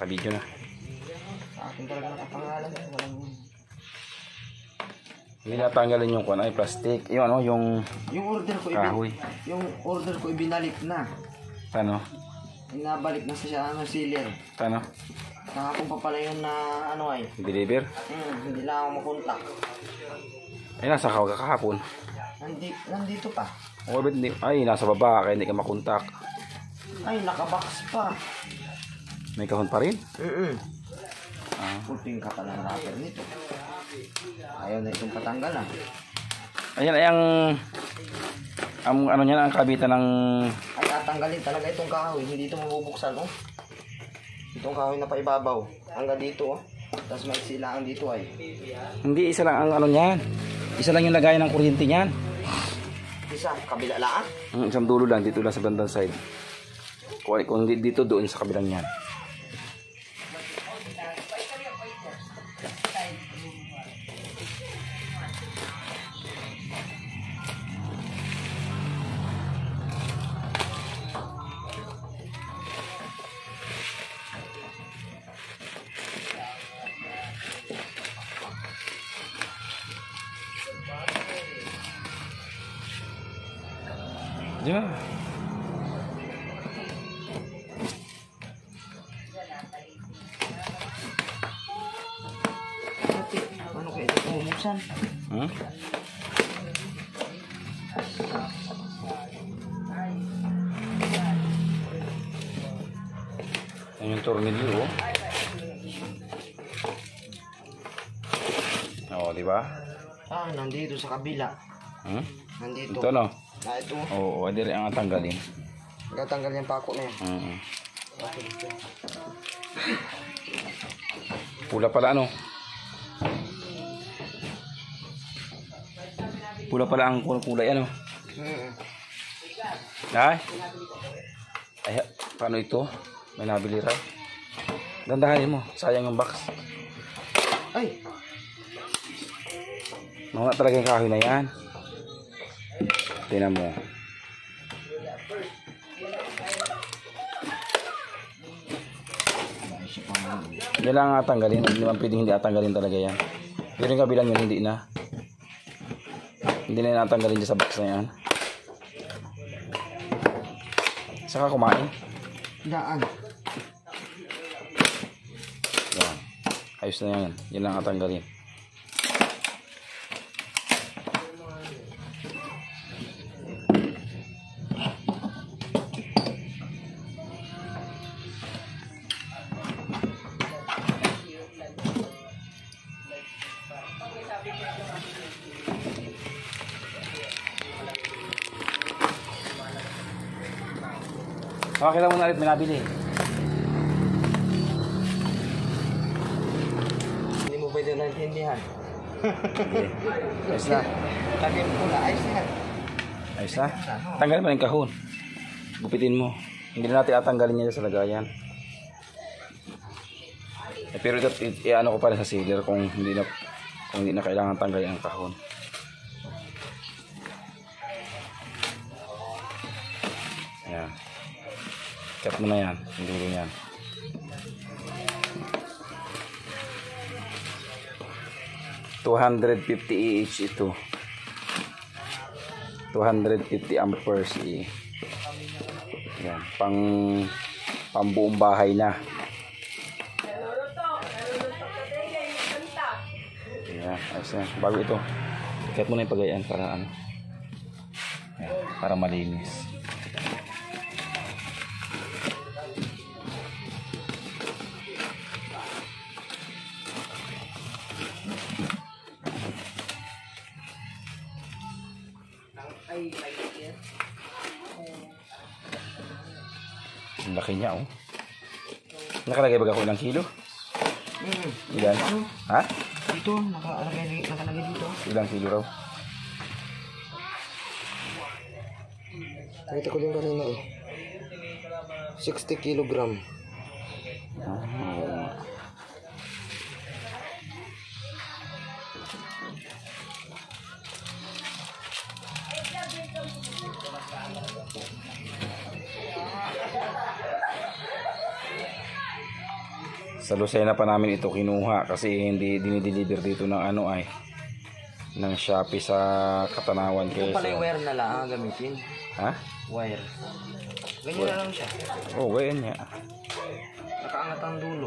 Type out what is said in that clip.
Naka-video na. Sa akin talaga nakapangalan. Walang... Hindi natanggalin yung ay plastic. Yung ano, yung order ko kahoy. Yung order ko ibinalik na. Ano? Inabalik na siya ano sealer. Ano? Kahapon pa pala yun na ano ay. Deliver? Hindi lang ako makontak. Ay, nasa kahapon. Nandito pa. O, ay, nasa baba, kaya hindi ka makontak. Ay, nakabox pa. May kahon pa rin? Puting ka pala ng wrapper nito. Ayaw na itong patanggalan. Ayan ay ang ano niyan, ang kabitan ng... Ay, tatanggalin talaga itong kahoy. Hindi ito mabubuksan, oh. Itong kahoy na paibabaw. Hanggang dito, oh. Tapos may silaan dito, ay. Hindi, isa lang ang ano niyan. Isa lang yung lagayan ng kuryente niyan. Isa, kabila lang. Isang dulo lang, dito lang sa bandang side. Kung dito, doon sa kabilang niyan. Diba? Ano kaya ito pumuksan? Yan yung tornilyo, oh. Oo, diba? Nandito sa kabila. Nandito. Ito, no? Ito. Oo, hindi rin ang tanggalin. Gatanggal yung pako na yan. Pula pala, ano? Pula pala ang kulay, ano? Ay, paano ito? May nabili raw. Dandahanin mo, sayang yung box. Ay! Mga talaga yung kahoy na yan. Tingnan mo. Yan lang atanggalin. Hindi naman pwedeng hindi atanggalin talaga yan. Pero yung kabilang yun, hindi na. Hindi na natanggalin dyan sa box na yan. Saka kumain. Daan. Yan. Ayos na yan. Yan lang atanggalin. Makakita mo na ulit, may nabili. Hindi mo pwede naintindihan. Ayos na. Lagyan mo na, ayos na. Ayos na. Tanggalin mo na yung kahon. Gupitin mo. Hindi na natin atanggalin niya sa lagayan. Pero ito, ano ko pa rin sa sealer kung hindi na kailangan tanggalin ang kahon. Ayan. Cut mo na yan. Hindi mo yan. $250 each ito. 250 amperes e. Yan, pang buong bahay na. Yan, ayos na. Bago ito. Cut mo na yung pagayan para ano. Yan, para malinis. Ang laki niya, oh. Nakalagay ba ako ilang kilo? Ilan? Ha? Dito, nakalagay dito. Ilang kilo raw? Nakita ko din kanina eh. 60 kilogram. Oo. Sa Lucena pa namin ito kinuha kasi hindi dinideliver dito ng ano ay ng Shopee sa Katanawan Ito pala yung Quezon. wire na lang ang gamitin. Ha? Wire. Ganyan na lang siya. Oh, ganyan nga. Nakaangat ang dulo.